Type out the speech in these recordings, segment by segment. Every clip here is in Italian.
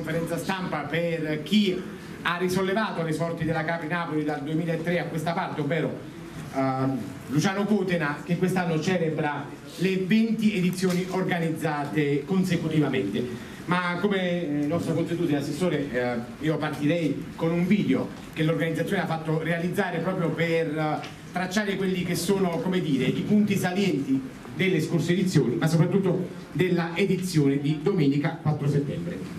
conferenza stampa per chi ha risollevato le sorti della Capri Napoli dal 2003 a questa parte, ovvero Luciano Cutena, che quest'anno celebra le 20 edizioni organizzate consecutivamente. Ma come nostra consuetudine, Assessore, io partirei con un video che l'organizzazione ha fatto realizzare proprio per tracciare quelli che sono, come dire, i punti salienti delle scorse edizioni, ma soprattutto della edizione di domenica 4 settembre.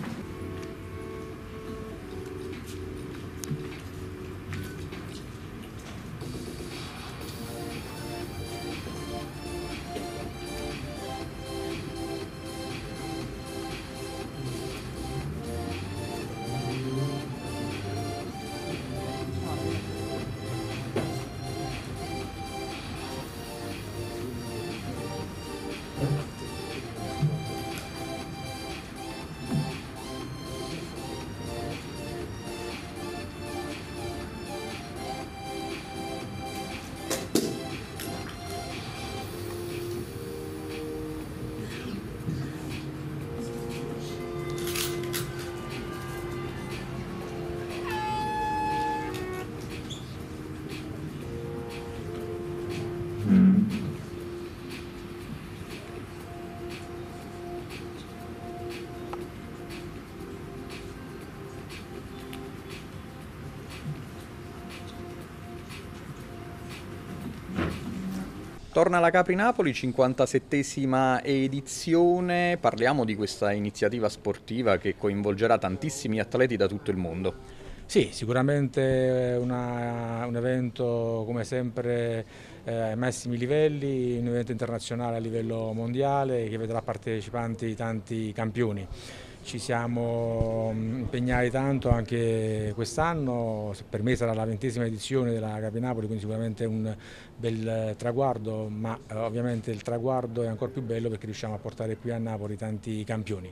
Torna la Capri Napoli, 57esima edizione. Parliamo di questa iniziativa sportiva che coinvolgerà tantissimi atleti da tutto il mondo. Sì, sicuramente un evento come sempre ai massimi livelli, un evento internazionale a livello mondiale che vedrà partecipanti tanti campioni. Ci siamo impegnati tanto anche quest'anno, per me sarà la 20esima edizione della Capri Napoli, quindi sicuramente un bel traguardo, ma ovviamente il traguardo è ancora più bello perché riusciamo a portare qui a Napoli tanti campioni.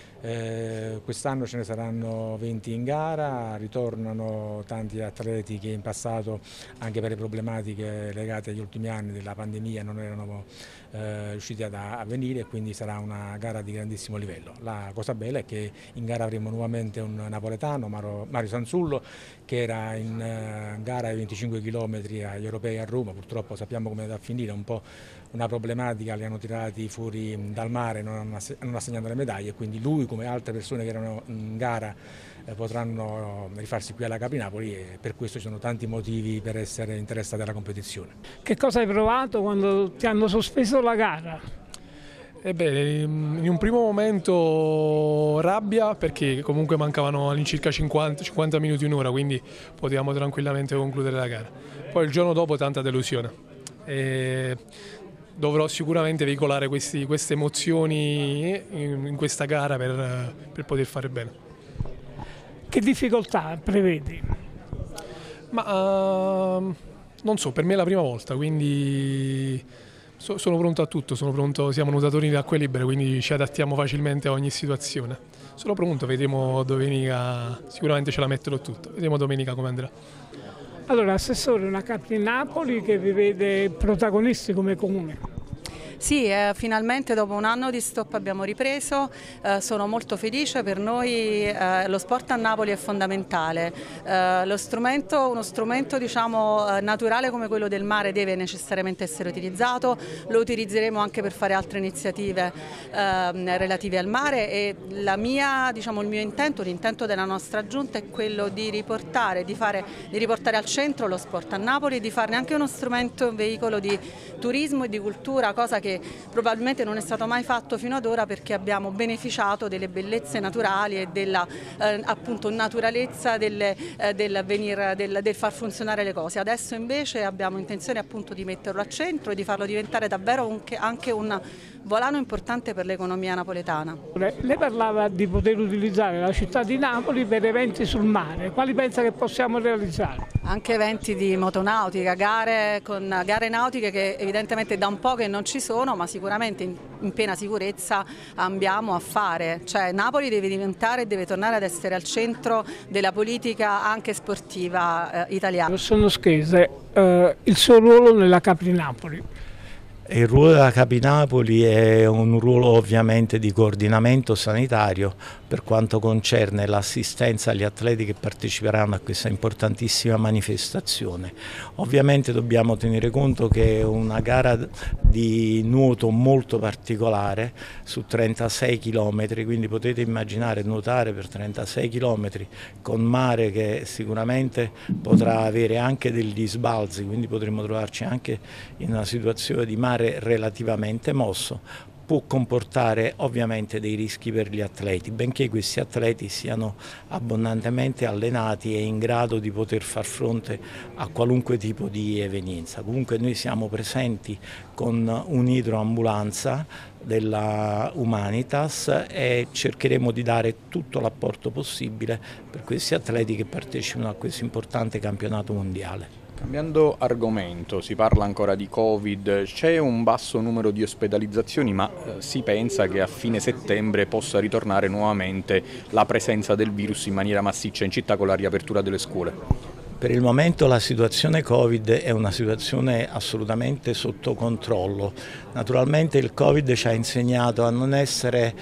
Quest'anno ce ne saranno 20 in gara, ritornano tanti atleti che in passato, anche per le problematiche legate agli ultimi anni della pandemia, non erano riusciti a venire, e quindi sarà una gara di grandissimo livello. La cosa bella è che in gara avremo nuovamente un napoletano, Mario Sansullo, che era in gara ai 25 km agli europei a Roma. Purtroppo sappiamo come è andata a finire, un po' una problematica, li hanno tirati fuori dal mare, non assegnando le medaglie, quindi lui come altre persone che erano in gara potranno rifarsi qui alla Capri Napoli, e per questo ci sono tanti motivi per essere interessati alla competizione. Che cosa hai provato quando ti hanno sospeso la gara? In un primo momento rabbia, perché comunque mancavano all'incirca 50 minuti, un'ora, quindi potevamo tranquillamente concludere la gara. Poi il giorno dopo tanta delusione. Dovrò sicuramente veicolare queste emozioni in questa gara per poter fare bene. Che difficoltà prevedi? Non so, per me è la prima volta, quindi sono pronto a tutto, siamo nuotatori in acque libere, quindi ci adattiamo facilmente a ogni situazione. Sono pronto, vedremo domenica, sicuramente ce la metterò tutto, vedremo domenica come andrà. Allora, Assessore, una Capri Napoli che vi vede protagonisti come comune. Sì, finalmente dopo un anno di stop abbiamo ripreso, sono molto felice, per noi lo sport a Napoli è fondamentale, uno strumento diciamo, naturale come quello del mare deve necessariamente essere utilizzato, lo utilizzeremo anche per fare altre iniziative relative al mare, e il mio intento, l'intento della nostra giunta è quello di riportare al centro lo sport a Napoli e di farne anche uno strumento, un veicolo di turismo e di cultura, cosa che probabilmente non è stato mai fatto fino ad ora, perché abbiamo beneficiato delle bellezze naturali e della appunto naturalezza del far funzionare le cose. Adesso invece abbiamo intenzione appunto di metterlo al centro e di farlo diventare davvero anche un volano importante per l'economia napoletana. Lei parlava di poter utilizzare la città di Napoli per eventi sul mare, quali pensa che possiamo realizzare? Anche eventi di motonautica, gare nautiche che evidentemente da un po' che non ci sono, ma sicuramente in piena sicurezza andiamo a fare. Cioè Napoli deve tornare ad essere al centro della politica anche sportiva italiana. Sono Schese, il suo ruolo nella Capri Napoli. Il ruolo della Capri Napoli è un ruolo ovviamente di coordinamento sanitario per quanto concerne l'assistenza agli atleti che parteciperanno a questa importantissima manifestazione. Ovviamente dobbiamo tenere conto che è una gara di nuoto molto particolare su 36 km, quindi potete immaginare nuotare per 36 km con mare che sicuramente potrà avere anche degli sbalzi, quindi potremo trovarci anche in una situazione di mare relativamente mosso. Può comportare ovviamente dei rischi per gli atleti, benché questi atleti siano abbondantemente allenati e in grado di poter far fronte a qualunque tipo di evenienza. Comunque noi siamo presenti con un'idroambulanza della Humanitas e cercheremo di dare tutto l'apporto possibile per questi atleti che partecipano a questo importante campionato mondiale. Cambiando argomento, si parla ancora di Covid, c'è un basso numero di ospedalizzazioni, ma si pensa che a fine settembre possa ritornare nuovamente la presenza del virus in maniera massiccia in città con la riapertura delle scuole. Per il momento la situazione Covid è una situazione assolutamente sotto controllo. Naturalmente il Covid ci ha insegnato a non essere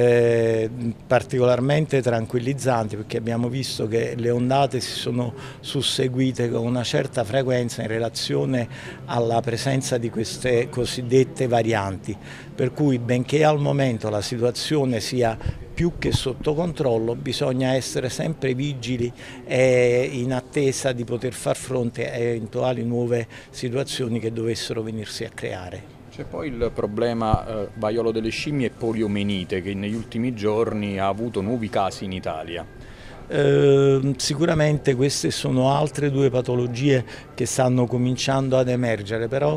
particolarmente tranquillizzanti, perché abbiamo visto che le ondate si sono susseguite con una certa frequenza in relazione alla presenza di queste cosiddette varianti, per cui benché al momento la situazione sia più che sotto controllo, bisogna essere sempre vigili e in attesa di poter far fronte a eventuali nuove situazioni che dovessero venirsi a creare. C'è poi il problema vaiolo delle scimmie e poliomelite che negli ultimi giorni ha avuto nuovi casi in Italia. Sicuramente queste sono altre due patologie che stanno cominciando ad emergere, però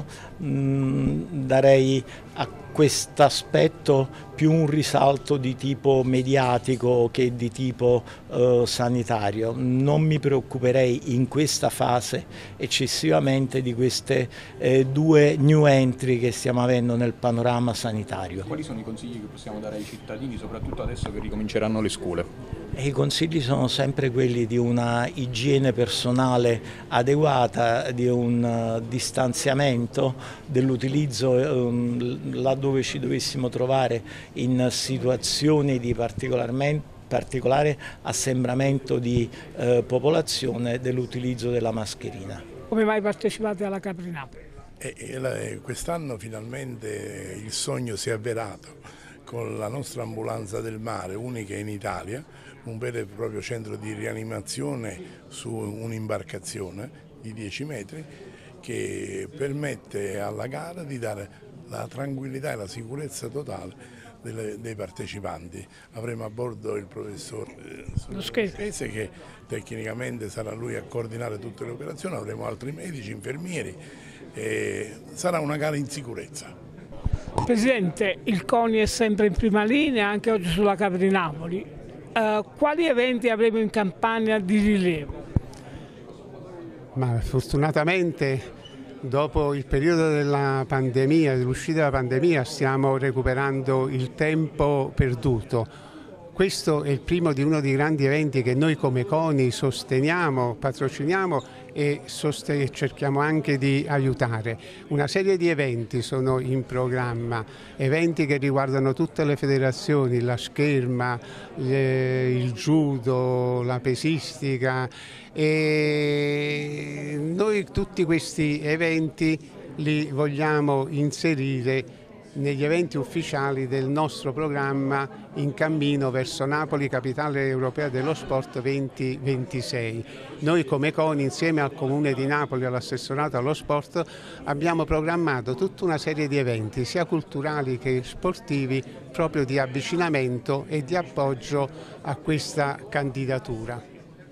darei a questo aspetto più un risalto di tipo mediatico che di tipo sanitario. Non mi preoccuperei in questa fase eccessivamente di queste due new entry che stiamo avendo nel panorama sanitario. Quali sono i consigli che possiamo dare ai cittadini, soprattutto adesso che ricominceranno le scuole? I consigli sono sempre quelli di una igiene personale adeguata, di un distanziamento, dell'utilizzo laddove ci dovessimo trovare in situazioni di particolare assembramento di popolazione, dell'utilizzo della mascherina. Come mai partecipate alla Capri Napoli? Quest'anno finalmente il sogno si è avverato con la nostra ambulanza del mare, unica in Italia, un vero e proprio centro di rianimazione su un'imbarcazione di 10 metri che permette alla gara di dare la tranquillità e la sicurezza totale dei partecipanti. Avremo a bordo il professor Spese che tecnicamente sarà lui a coordinare tutte le operazioni, avremo altri medici, infermieri e sarà una gara in sicurezza. Presidente, il CONI è sempre in prima linea, anche oggi sulla Capri Napoli. Quali eventi avremo in Campania di rilievo? Ma fortunatamente dopo il periodo della pandemia, dell'uscita della pandemia, stiamo recuperando il tempo perduto. Questo è il primo di uno dei grandi eventi che noi come CONI sosteniamo, patrociniamo e cerchiamo anche di aiutare. Una serie di eventi sono in programma, eventi che riguardano tutte le federazioni, la scherma, il judo, la pesistica, e noi tutti questi eventi li vogliamo inserire negli eventi ufficiali del nostro programma in cammino verso Napoli, capitale europea dello sport 2026. Noi come CONI, insieme al Comune di Napoli e all'assessorato allo sport, abbiamo programmato tutta una serie di eventi, sia culturali che sportivi, proprio di avvicinamento e di appoggio a questa candidatura.